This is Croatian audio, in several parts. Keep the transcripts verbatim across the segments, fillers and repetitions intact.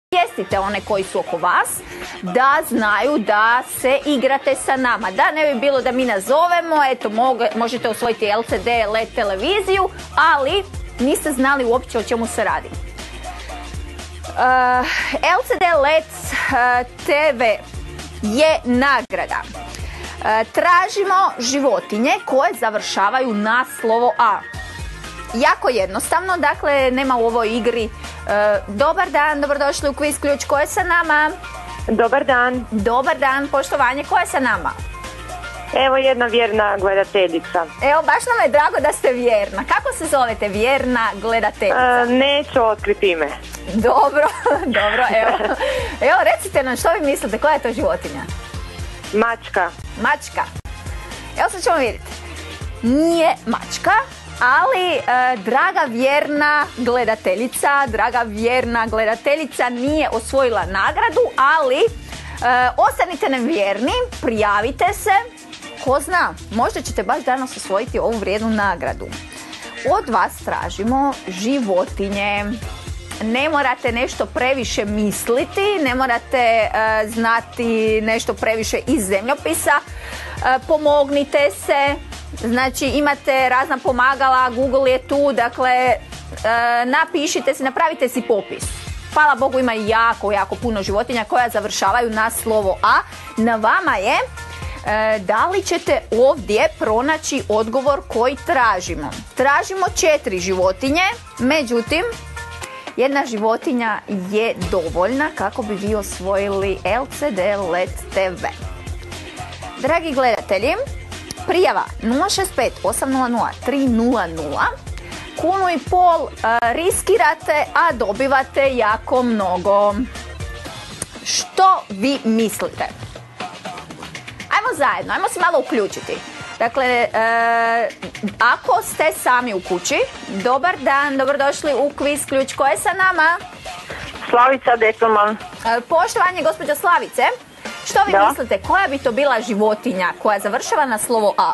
Obavijestite one koji su oko vas da znaju da se igrate sa nama. Da ne bi bilo da mi nazovemo, eto možete osvojiti L C D, L E D televiziju, ali niste znali uopće o čemu se radi. Uh, L C D L E D uh, T V je nagrada. Uh, tražimo životinje koje završavaju na slovo A. Jako jednostavno, dakle nema u ovoj igri. E, dobar dan, dobrodošli u Kviz Ključ, ko je sa nama? Dobar dan. Dobar dan, poštovanje, ko je sa nama? Evo jedna vjerna gledateljica. Evo, baš nam je drago da ste vjerna. Kako se zovete, vjerna gledateljica? E, neću otkriti ime. Dobro, dobro, evo. Evo, recite nam što vi mislite, koja je to životinja? Mačka. Mačka. Evo sad ćemo vidjeti. Nije mačka. Ali, e, draga vjerna gledateljica, draga vjerna gledateljica nije osvojila nagradu, ali e, ostanite nam vjerni, prijavite se, ko zna, možda ćete baš danas osvojiti ovu vrijednu nagradu. Od vas tražimo životinje. Ne morate nešto previše misliti, ne morate e, znati nešto previše iz zemljopisa, e, pomognite se. Znači imate razna pomagala, Google je tu, dakle e, napišite si, napravite si popis. Hvala Bogu ima jako, jako puno životinja koja završavaju na slovo A. Na vama je e, da li ćete ovdje pronaći odgovor koji tražimo. Tražimo četiri životinje, međutim jedna životinja je dovoljna kako bi vi osvojili L C D L E D T V. Dragi gledatelji, prijava nula šest pet osam nula nula tri nula nula, kunu i pol uh, riskirate, a dobivate jako mnogo. Što vi mislite? Ajmo zajedno, ajmo se malo uključiti. Dakle, uh, ako ste sami u kući, dobar dan, dobrodošli u Kviz Ključ, ko je sa nama? Slavica Dekelman. Uh, poštovanje gospođo Slavice. Što vi da. mislite, koja bi to bila životinja koja završava na slovo A?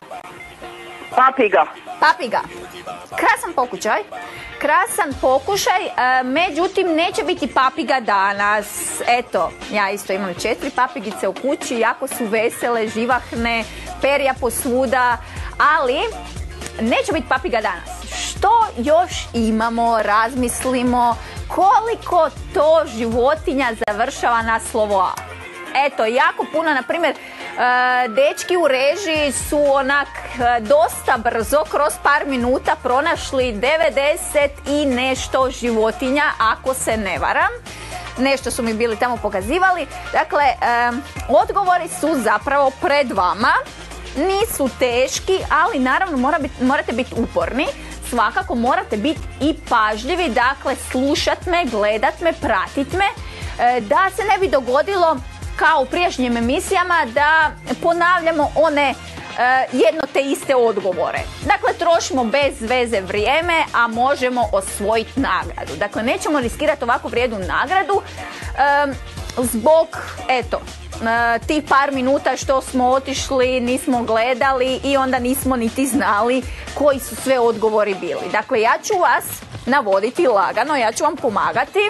Papiga. Papiga. Krasan pokušaj. Krasan pokušaj, e, međutim neće biti papiga danas. Eto, ja isto imam četiri papigice u kući, jako su vesele, živahne, perja posvuda, ali neće biti papiga danas. Što još imamo, razmislimo, koliko to životinja završava na slovo A? Eto, jako puno, na primjer, dečki u režiji su onak dosta brzo, kroz par minuta pronašli devedeset i nešto životinja, ako se ne varam. Nešto su mi bili tamo pokazivali. Dakle, odgovori su zapravo pred vama. Nisu teški, ali naravno mora bit, morate biti uporni. Svakako morate biti i pažljivi, dakle slušat me, gledat me, pratit me, da se ne bi dogodilo kao u prijašnjim emisijama da ponavljamo one e, jedno te iste odgovore. Dakle, trošimo bez veze vrijeme, a možemo osvojiti nagradu. Dakle, nećemo riskirati ovako vrijednu nagradu e, zbog, eto, e, tih par minuta što smo otišli, nismo gledali i onda nismo niti znali koji su sve odgovori bili. Dakle, ja ću vas navoditi lagano, ja ću vam pomagati,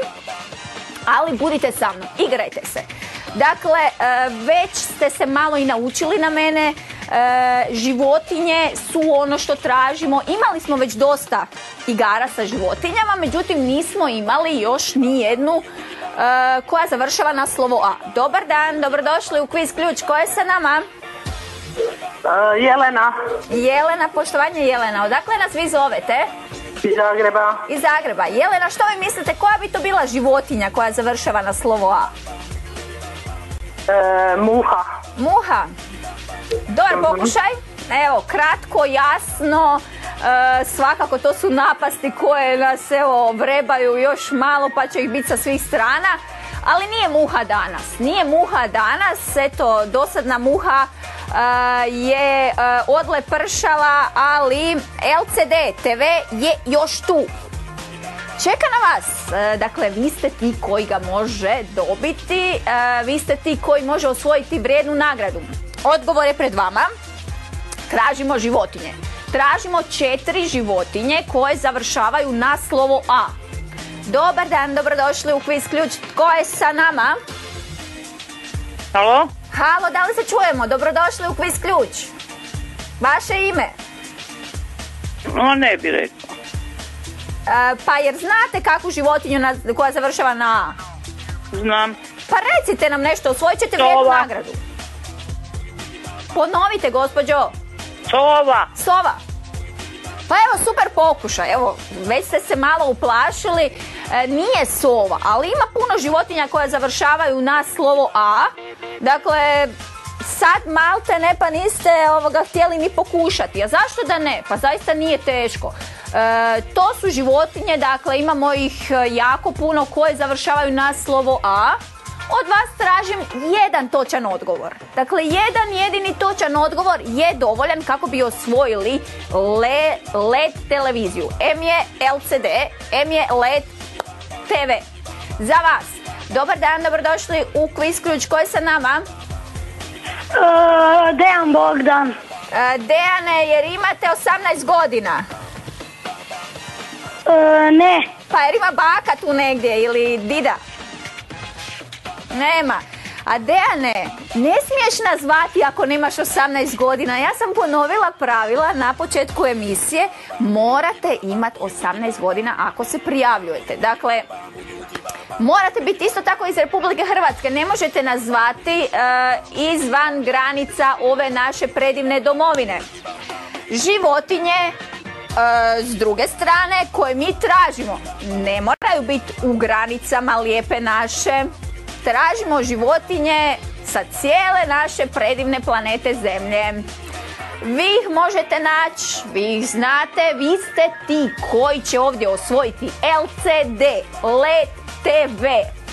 ali budite sa mnom, igrajte se. Dakle, već ste se malo i naučili na mene, životinje su ono što tražimo. Imali smo već dosta igara sa životinjama, međutim nismo imali još ni jednu koja završava na slovo A. Dobar dan, dobrodošli u Kviz Ključ, ko je sa nama? Uh, Jelena. Jelena, poštovanje Jelena, odakle nas vi zovete? Iz Zagreba. Iz Zagreba. Jelena, što vi mislite, koja bi to bila životinja koja završava na slovo A? E, muha. Muha. Dobar pokušaj. Evo, kratko, jasno, e, svakako to su napasti koje nas evo vrebaju još malo pa će ih biti sa svih strana, ali nije muha danas. Nije muha danas, eto, dosadna muha e, je e, odlepršala, ali L C D T V je još tu. Čeka na vas, dakle vi ste ti koji ga može dobiti, vi ste ti koji može osvojiti vrijednu nagradu. Odgovor je pred vama, tražimo životinje. Tražimo četiri životinje koje završavaju na slovo A. Dobar dan, dobrodošli u Kviz Ključ. Tko je sa nama? Halo? Halo, da li se čujemo? Dobrodošli u Kviz Ključ. Vaše ime? No, ne bi rekao. E, pa jer znate kakvu životinju na, koja završava na A? Znam. Pa recite nam nešto, osvojit ćete vrijednu nagradu. Ponovite, gospođo. Sova. Sova. Pa evo, super pokušaj. Evo, već ste se malo uplašili. E, nije sova, ali ima puno životinja koja završavaju na slovo A. Dakle, sad malte ne pa niste ovoga htjeli ni pokušati. A zašto da ne? Pa zaista nije teško. E, to su životinje, dakle imamo ih jako puno koje završavaju na slovo A. Od vas tražim jedan točan odgovor. Dakle, jedan jedini točan odgovor je dovoljan kako bi osvojili le, L E D televiziju. M je L C D, M je L E D T V. Za vas. Dobar dan, dobrodošli u Kviz Ključ. Ko je sa nama? Uh, Dejan Bogdan. Uh, Dejane, jer imate osamnaest godina. Uh, ne. Pa jer ima baka tu negdje ili dida? Nema. A Dejane, ne smiješ nas zvati ako nemaš osamnaest godina. Ja sam ponovila pravila na početku emisije. Morate imati osamnaest godina ako se prijavljujete. Dakle, morate biti isto tako iz Republike Hrvatske. Ne možete nas zvati uh, izvan granica ove naše predivne domovine. Životinje, uh, s druge strane, koje mi tražimo, ne moraju biti u granicama lijepe naše. Tražimo životinje sa cijele naše predivne planete Zemlje. Vi ih možete naći, vi ih znate, vi ste ti koji će ovdje osvojiti L C D, L E D T V.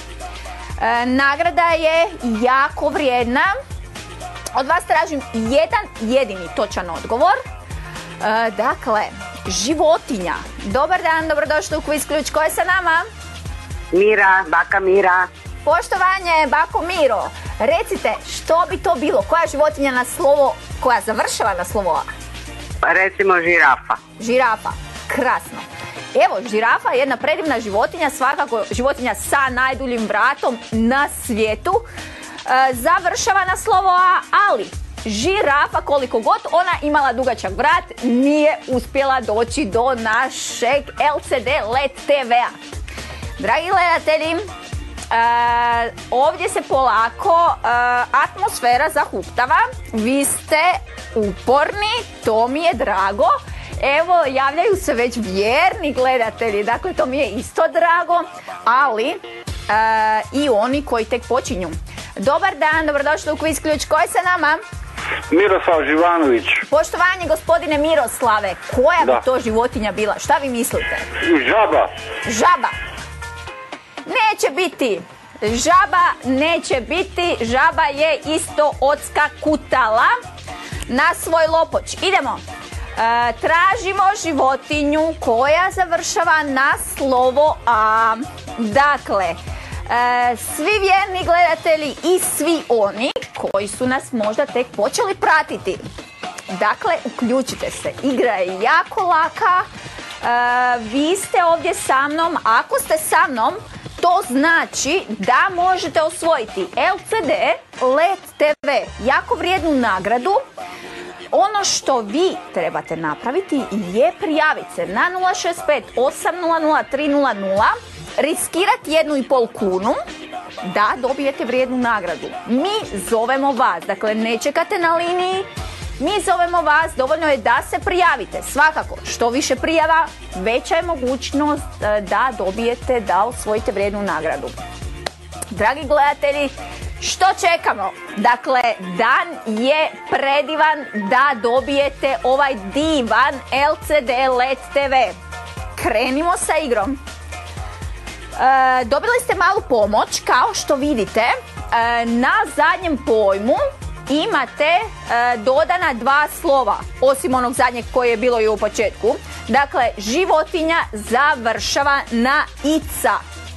E, nagrada je jako vrijedna. Od vas tražim jedan jedini točan odgovor. E, dakle, životinja. Dobar dan, dobrodošli u Kviz Ključ. Ko je sa nama? Mira, baka Mira. Poštovanje, bako Miro. Recite, što bi to bilo? Koja životinja na slovo, koja završava na slovo A? Recimo žirafa. Žirafa. Krasno. Evo, žirafa je jedna predivna životinja, svakako životinja sa najduljim vratom na svijetu. E, završava na slovo A, ali žirafa, koliko god ona imala dugačak vrat, nije uspjela doći do našeg L C D L E D T V-a. Dragi gledatelji, Uh, ovdje se polako uh, atmosfera zahuktava. Vi ste uporni, to mi je drago. Evo, javljaju se već vjerni gledatelji, dakle to mi je isto drago, ali uh, i oni koji tek počinju. Dobar dan, dobrodošli u Kviz Ključ. Ko je sa nama? Miroslav Živanović. Poštovanje gospodine Miroslave, koja Da. bi to životinja bila? Šta vi mislite? Žaba. Žaba. Neće biti. Žaba neće biti. Žaba je isto odskakutala na svoj lopoč. Idemo. E, tražimo životinju koja završava na slovo A. Dakle, e, svi vjerni gledatelji i svi oni koji su nas možda tek počeli pratiti. Dakle, uključite se. Igra je jako laka. E, vi ste ovdje sa mnom. Ako ste sa mnom, to znači da možete osvojiti L C D, L E D T V, jako vrijednu nagradu. Ono što vi trebate napraviti je prijaviti se na nula šest pet osam nula nula tri nula nula, riskirati jednu i pol kunu da dobijete vrijednu nagradu. Mi zovemo vas, dakle ne čekate na liniji, mi zovemo vas, dovoljno je da se prijavite. Svakako, što više prijava, veća je mogućnost da dobijete, da osvojite vrijednu nagradu. Dragi gledatelji, što čekamo? Dakle, dan je predivan da dobijete ovaj divan L C D L E D T V. Krenimo sa igrom. E, dobili ste malu pomoć, kao što vidite, e, na zadnjem pojmu imate e, dodana dva slova, osim onog zadnjeg koje je bilo i u početku. Dakle, životinja završava na ica.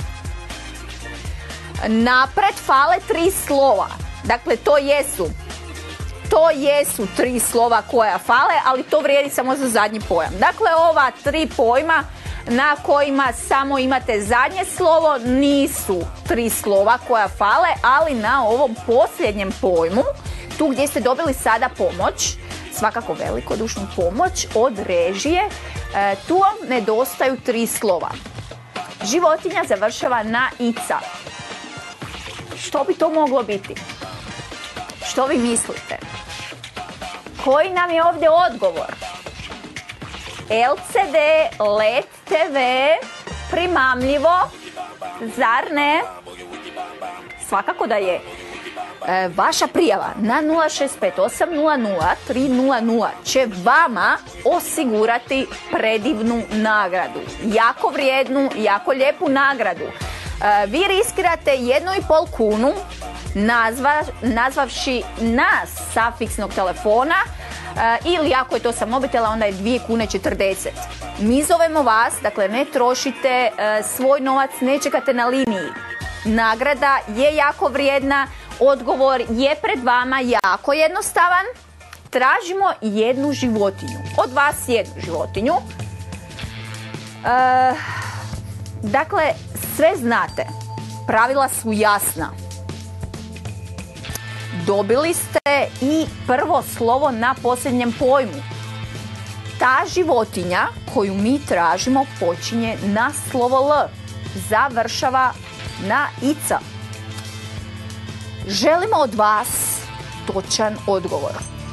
Napred fale tri slova. Dakle, to jesu To jesu tri slova koja fale, ali to vrijedi samo za zadnji pojam. Dakle, ova tri pojma na kojima samo imate zadnje slovo, nisu tri slova koja fale, ali na ovom posljednjem pojmu, tu gdje ste dobili sada pomoć, svakako velikodušnu pomoć od režije, e, tu vam nedostaju tri slova. Životinja završava na ica. Što bi to moglo biti? Što vi mislite? Koji nam je ovdje odgovor? L C D, L E D T V, primamljivo, zar ne? Svakako da je. E, vaša prijava na nula šest pet osam nula nula tri nula nula će vama osigurati predivnu nagradu. Jako vrijednu, jako lijepu nagradu. E, vi riskirate jednu i pol kunu nazva, nazvavši nas sa fiksnog telefona, e, ili ako je to sa mobitela, onda je dvije kune četrdeset. Mi zovemo vas, dakle ne trošite e, svoj novac, ne čekate na liniji. Nagrada je jako vrijedna, odgovor je pred vama jako jednostavan. Tražimo jednu životinju. Od vas jednu životinju. E, dakle, sve znate. Pravila su jasna. Dobili ste i prvo slovo na posljednjem pojmu. Ta životinja koju mi tražimo počinje na slovo L. Završava na ica. Želimo od vas točan odgovor.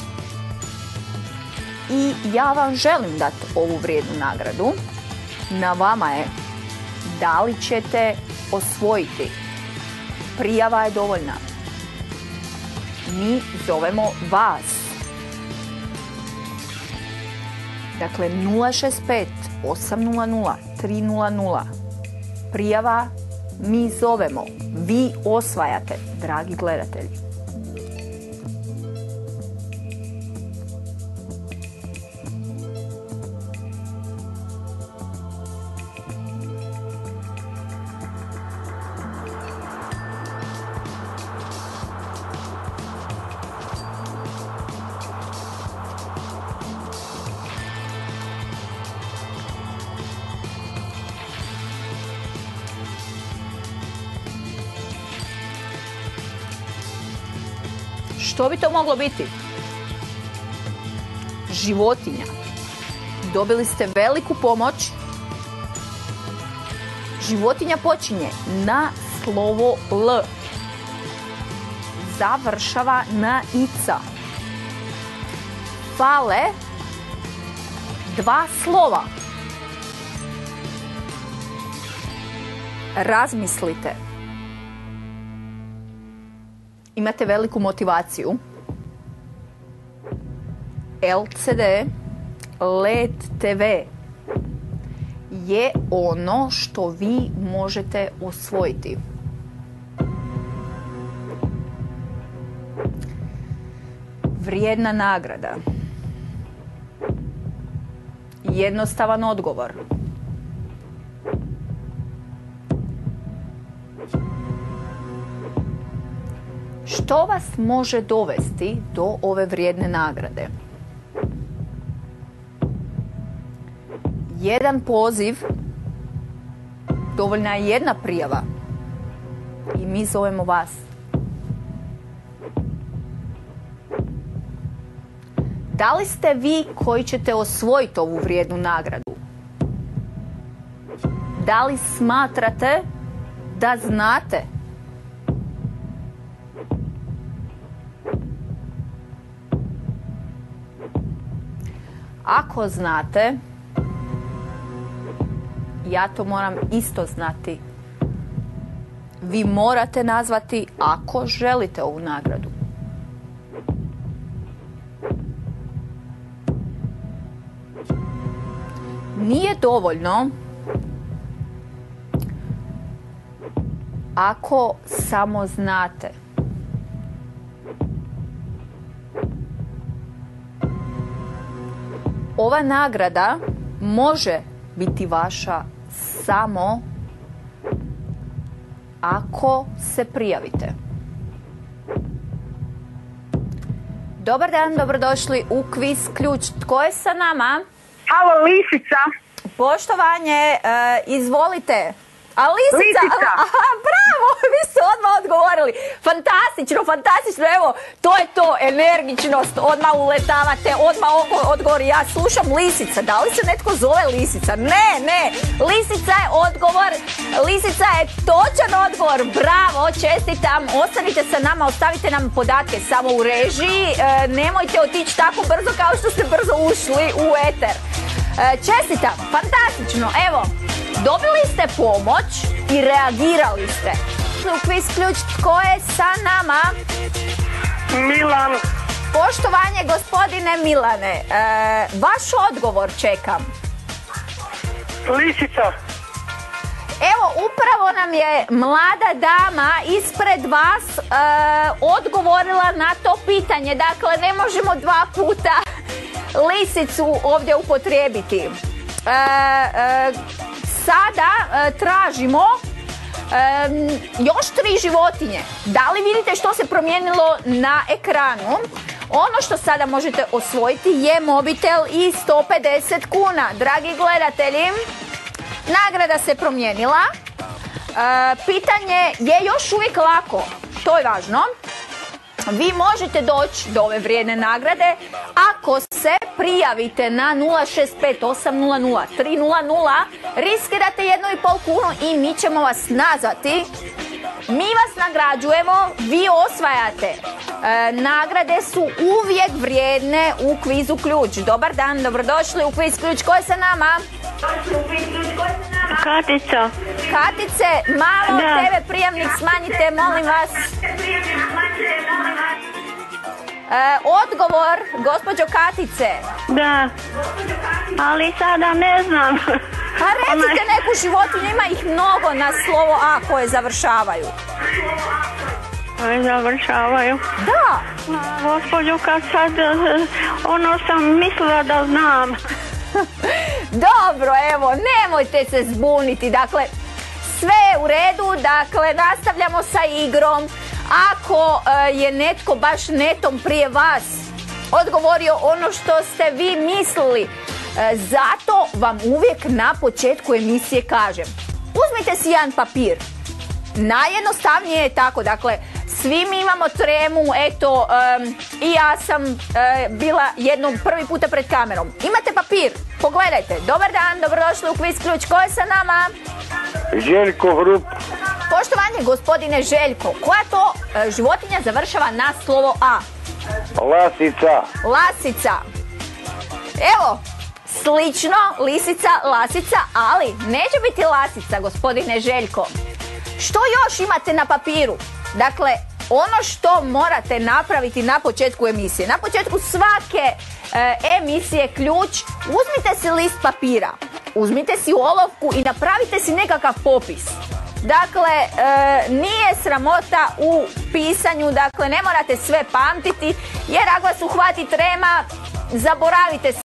I ja vam želim dati ovu vrijednu nagradu. Na vama je da li ćete osvojiti. Prijava je dovoljna. Mi zovemo vas. Dakle, nula šest pet osam nula nula tri nula nula. Prijava, mi zovemo. Vi osvajate, dragi gledatelji. Što bi to moglo biti? Životinja. Dobili ste veliku pomoć. Životinja počinje na slovo L. Završava na ica. Fale dva slova. Razmislite. Imate veliku motivaciju. L C D, L E D T V je ono što vi možete osvojiti. Vrijedna nagrada. Jednostavan odgovor. Što vas može dovesti do ove vrijedne nagrade? Jedan poziv, dovoljna je jedna prijava i mi zovemo vas. Da li ste vi koji ćete osvojiti ovu vrijednu nagradu? Da li smatrate da znate? Ako znate, ja to moram isto znati. Vi morate nazvati ako želite ovu nagradu. Nije dovoljno ako samo znate. Ova nagrada može biti vaša samo ako se prijavite. Dobar dan, dobrodošli u Kviz Ključ. Tko je sa nama? Halo, Lisica. poštovanje, e, izvolite. A lisica, Lisica. aha, bravo, vi ste odmah odgovorili. Fantastično, fantastično, evo, to je to, energičnost, odmah uletavate, odmah oko odgovor. Ja slušam lisica, da li se netko zove lisica? Ne, ne, lisica je odgovor, lisica je točan odgovor, bravo, čestitam, ostanite sa nama, ostavite nam podatke samo u režiji, e, nemojte otići tako brzo kao što ste brzo ušli u eter. E, čestitam, fantastično, evo. Dobili ste pomoć i reagirali ste. U kviz ključ, tko je sa nama? Milan. Poštovanje gospodine Milane, e, vaš odgovor čekam. Lisica. Evo, upravo nam je mlada dama ispred vas e, odgovorila na to pitanje. Dakle, ne možemo dva puta lisicu ovdje upotrijebiti. E, e, Sada e, tražimo e, još tri životinje. Da li vidite što se promijenilo na ekranu? Ono što sada možete osvojiti je mobitel i sto pedeset kuna. Dragi gledatelji, nagrada se promijenila. E, pitanje je još uvijek lako. To je važno. Vi možete doći do ove vrijedne nagrade ako se prijavite na nula šest pet osam nula nula tri nula nula, riskirate jednu i pol kunu i mi ćemo vas nazvati. Mi vas nagrađujemo, vi osvajate. E, nagrade su uvijek vrijedne u kvizu ključ. Dobar dan, dobrodošli u kviz ključ. Ko je sa nama? Katica. Katice, malo Da. tebe prijemnik smanjite, molim vas. E, odgovor, gospođo Katice. Da. Ali sada ne znam. Pa recite neku životinju, ima ih mnogo na slovo A koje završavaju. Aj, završavaju. Da, Gospođo, kad sad, eh, ono sam mislila da znam. dobro, evo, nemojte se zbuniti. Dakle, sve je u redu, dakle, nastavljamo sa igrom. Ako e, je netko baš netom prije vas odgovorio ono što ste vi mislili, e, zato vam uvijek na početku emisije kažem, uzmite si jedan papir. Najjednostavnije je tako, dakle, svi mi imamo tremu, eto, em, i ja sam e, bila jednom prvi puta pred kamerom. Imate papir, pogledajte. Dobar dan, dobrodošli u kviz ključ. Ko je sa nama? Željko Hrup. Poštovanje gospodine Željko, koja to e, životinja završava na slovo A? Lasica. Lasica. Evo, slično, lisica, lasica, ali neće biti lasica, gospodine Željko. Što još imate na papiru? Dakle, ono što morate napraviti na početku emisije. Na početku svake e, emisije ključ, uzmite si list papira, uzmite si olovku i napravite si nekakav popis. Dakle, e, nije sramota u pisanju, dakle ne morate sve pamtiti, jer ako vas uhvati trema, zaboravite